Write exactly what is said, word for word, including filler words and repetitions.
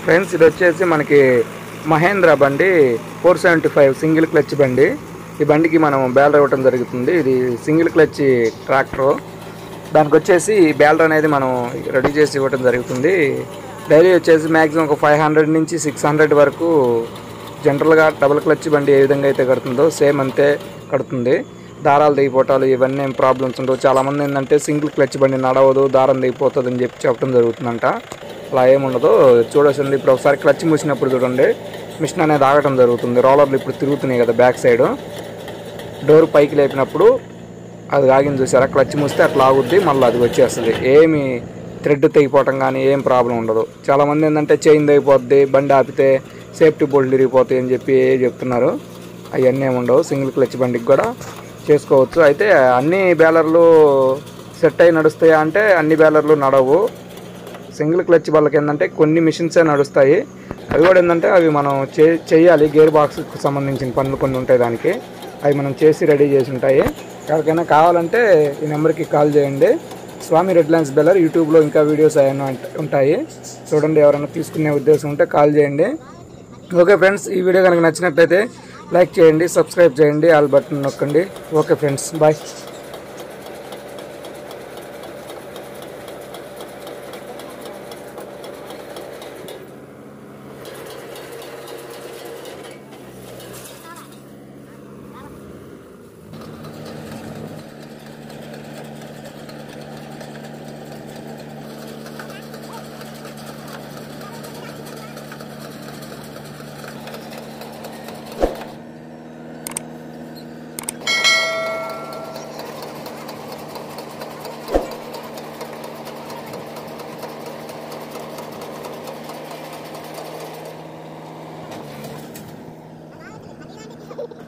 Friends ఇది వచ్చేసి మనకి మహేంద్ర బండి four seventy five single clutch బండి. ఈ బండికి మనం బేలర్ ఇవ్వటం జరుగుతుంది. ఇది సింగిల్ క్లచ్ ట్రాక్టర్. దానికి వచ్చేసి బేలర్ అనేది మనం రెడీ చేసి ఇవ్వటం జరుగుతుంది. డైలీ వచ్చేసి మ్యాక్సిమం ఒక ఫైవ్ హండ్రెడ్ నుంచి సిక్స్ హండ్రెడ్ వరకు జనరల్గా డబుల్ క్లచ్ బండి ఏ విధంగా అయితే కడుతుందో సేమ్ అంతే కడుతుంది. దారాలు దిగిపోవటాలు ఇవన్నీ ఏం ప్రాబ్లమ్స్ ఉండవు. చాలామంది ఏంటంటే సింగిల్ క్లచ్ బండి నడవదు, దారం దిగిపోతుంది అని చెప్పి చెప్పడం జరుగుతుందంట. అలా ఏముండదు. చూడొచ్చండి, ఇప్పుడు ఒకసారి క్లచ్ మూసినప్పుడు చూడండి మిషన్ అనేది ఆగటం జరుగుతుంది. రోలర్లు ఇప్పుడు తిరుగుతున్నాయి కదా బ్యాక్ సైడ్, డోర్ పైకి లేపినప్పుడు అది ఆగింది చూసారా, క్లచ్ మూస్తే అట్లా ఆగుద్ది, మళ్ళీ అది వచ్చేస్తుంది. ఏమి థ్రెడ్ తెగిపోవటం కానీ ఏం ప్రాబ్లం ఉండదు. చాలామంది ఏంటంటే చైన్ తెగిపోద్ది, బండి ఆపితే సేఫ్టీ బోల్ట్ విరిగిపోతాయి అని చెప్పి చెప్తున్నారు. అవన్నీ ఏమి ఉండవు. సింగిల్ క్లచ్ బండికి కూడా చేసుకోవచ్చు. అయితే అన్ని బేలర్లు సెట్ అయి నడుస్తాయా అంటే అన్ని బేలర్లు నడవు. సింగిల్ క్లచ్ వాళ్ళకి ఏంటంటే కొన్ని మిషన్సే నడుస్తాయి. అవి కూడా ఏంటంటే అవి మనం చే చేయాలి గేర్ బాక్స్కి సంబంధించిన పనులు కొన్ని ఉంటాయి దానికి, అవి మనం చేసి రెడీ చేసి ఉంటాయి. ఎవరికైనా కావాలంటే ఈ నెంబర్కి కాల్ చేయండి. స్వామి రెడ్లాండ్స్ బెల్లర్ యూట్యూబ్లో ఇంకా వీడియోస్ అవన్నీ ఉంటాయి, చూడండి. ఎవరైనా తీసుకునే ఉద్దేశం ఉంటే కాల్ చేయండి. ఓకే ఫ్రెండ్స్, ఈ వీడియో కనుక నచ్చినట్లయితే లైక్ చేయండి, సబ్స్క్రైబ్ చేయండి, ఆల్ బటన్ నొక్కండి. Okay friends, bye. you